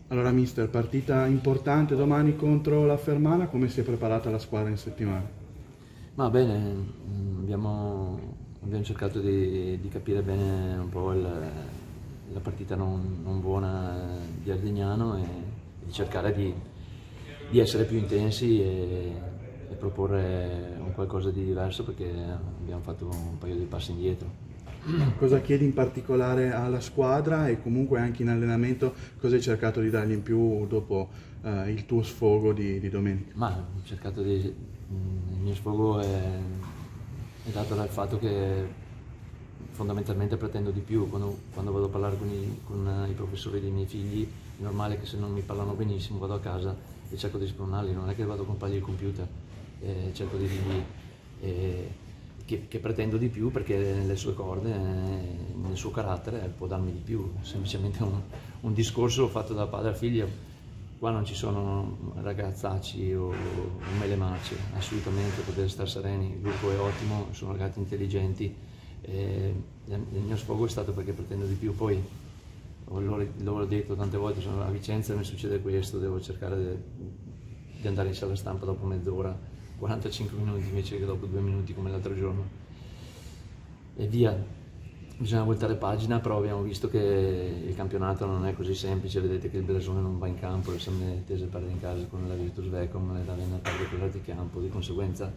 Allora mister, partita importante domani contro la Fermana, come si è preparata la squadra in settimana? Ma bene, abbiamo cercato di capire bene un po' la partita non buona di Ardegnano e di cercare di essere più intensi e proporre un qualcosa di diverso, perché abbiamo fatto un paio di passi indietro. Cosa chiedi in particolare alla squadra e comunque anche in allenamento, cosa hai cercato di dargli in più dopo il tuo sfogo di domenica? Ma ho cercato il mio sfogo è dato dal fatto che fondamentalmente pretendo di più. Quando vado a parlare con i professori dei miei figli, è normale che se non mi parlano benissimo vado a casa e cerco di spronarli, non è che vado a comprargli il computer, cerco di dirgli che pretendo di più, perché nelle sue corde, nel suo carattere può darmi di più. Semplicemente un discorso fatto da padre a figlio. Qua non ci sono ragazzacci o melemacce, assolutamente, potete stare sereni, il gruppo è ottimo, sono ragazzi intelligenti. Il mio sfogo è stato perché pretendo di più. Poi l'ho detto tante volte, sono a Vicenza e mi succede questo, devo cercare di andare in sala stampa dopo mezz'ora, 45 minuti invece che dopo 2 minuti come l'altro giorno, e via. Bisogna voltare pagina, però abbiamo visto che il campionato non è così semplice. Vedete che il Blasone non va in campo, le Samnetese perde in casa con la Virtus Vecom, la Ravenna perde con l'Arte Campo, di conseguenza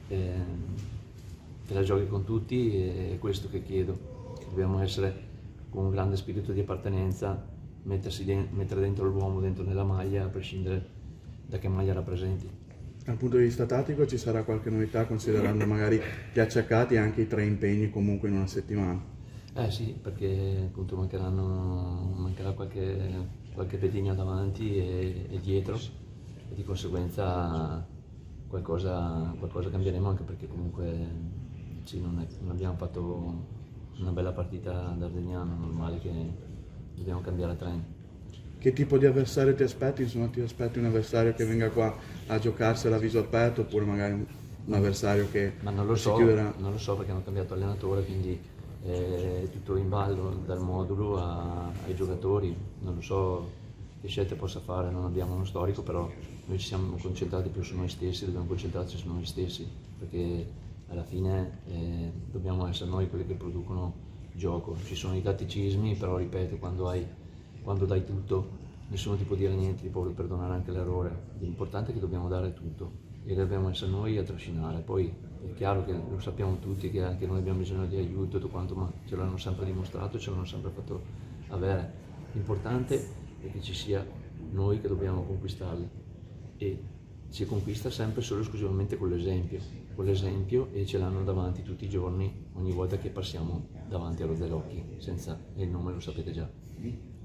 te la giochi con tutti, e è questo che chiedo. Dobbiamo essere con un grande spirito di appartenenza, mettere dentro l'uomo, dentro nella maglia, a prescindere da che maglia rappresenti. Dal punto di vista tattico ci sarà qualche novità, considerando magari gli acciaccati e anche i 3 impegni comunque in una settimana? Sì, perché appunto mancherà qualche pedina davanti e dietro, e di conseguenza qualcosa cambieremo, anche perché comunque sì, non abbiamo fatto una bella partita ad Ardegnano, normale che dobbiamo cambiare trend. Che tipo di avversario ti aspetti? Insomma, ti aspetti un avversario che venga qua a giocarsela a viso aperto, oppure magari un avversario che Ma non lo si so, chiuderà? non lo so, perché hanno cambiato allenatore, quindi è tutto in ballo, dal modulo ai giocatori. Non lo so che scelte possa fare, non abbiamo uno storico, però noi ci siamo concentrati più su noi stessi, dobbiamo concentrarci su noi stessi, perché alla fine dobbiamo essere noi quelli che producono gioco. Ci sono i tatticismi, però ripeto, quando dai tutto nessuno ti può dire niente, ti può perdonare anche l'errore. L'importante è che dobbiamo dare tutto e dobbiamo essere noi a trascinare. Poi è chiaro che lo sappiamo tutti che anche noi abbiamo bisogno di aiuto e tutto quanto, ma ce l'hanno sempre dimostrato, ce l'hanno sempre fatto avere. L'importante è che ci sia noi che dobbiamo conquistarli, e si conquista sempre solo e esclusivamente con l'esempio, e ce l'hanno davanti tutti i giorni, ogni volta che passiamo davanti allo Zelocchi, senza, e il nome lo sapete già.